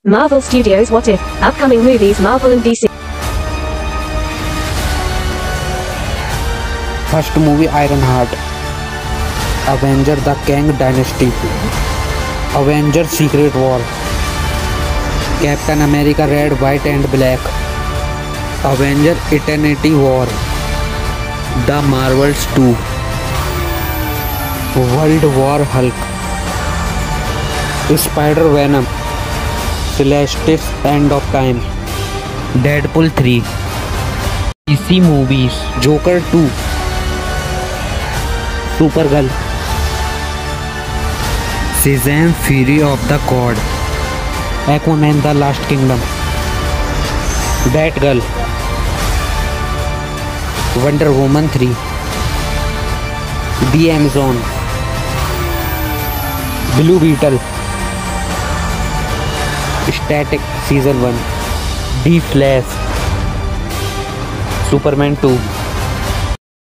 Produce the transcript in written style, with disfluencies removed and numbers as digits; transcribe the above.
Marvel Studios What If? Upcoming movies Marvel and DC. First movie Ironheart. Avenger the Kang Dynasty. Avengers Secret War. Captain America Red, White and Black. Avenger Eternity War. The Marvels 2. World War Hulk. Spider-Venom. Celestial End of Time. Deadpool 3. DC movies Joker 2. Supergirl. Shazam Fury of the God. Aquaman The Last Kingdom. Batgirl. Wonder Woman 3. The Amazon. Blue Beetle. Static Season 1. The Flash. Superman 2.